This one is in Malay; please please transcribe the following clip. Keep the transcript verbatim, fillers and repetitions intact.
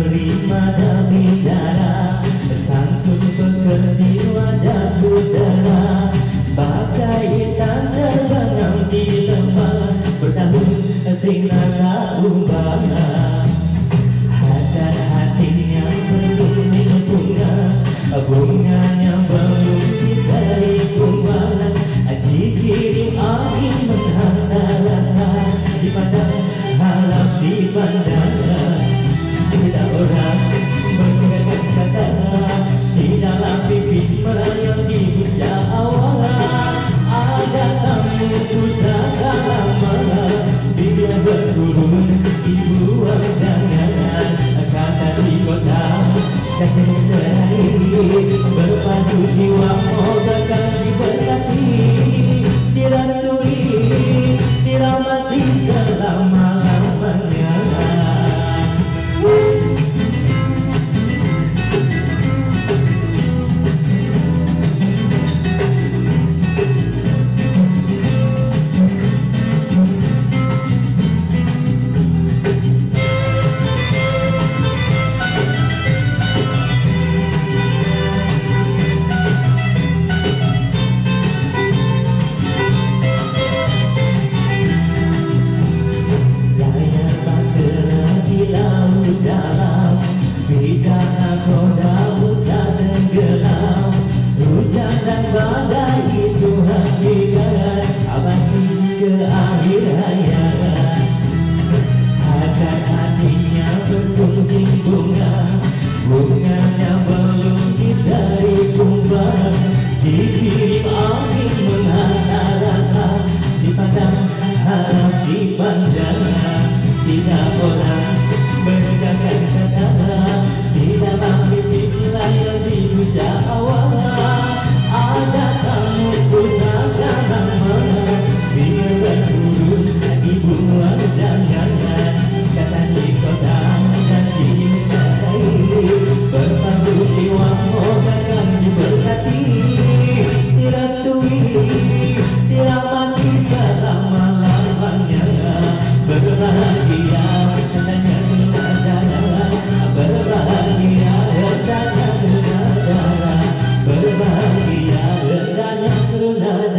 menerima dan bicara, santun pekerti wajah saudara, bagai tanda benang di tempat bertahun sinar umbara. Hajar hatinya bersembunyi bunga, bunganya belum bisa dikumbang. Dikirim angin menghantar rasa di padang harap di bandara. Tidak orang menggunakan kata di dalam pipi merayap di puncak awan. Ada tamu pusaka lama, dia bergurun dibuang jangan. Kata di kota kaki terakhir berpadu jiwa, moga kaki berkati dirastui diramati selama-lamanya. Bunganya belum bisa dikumbang, dikirim angin menghantar rasa di padang harap di bandara. Tidak orang berkata kata di dalam pipi layar di puncak awan. Ada tamu pusaka lama, dia bergurun dibuang jangan. Kata di kota dan di berpadu jiwa, moga kami berhati dirastui diramati selama-lamanya. Berbahagia hendaknya menadara, berbahagia hendaknya menadara, berbahagia hendaknya menadara.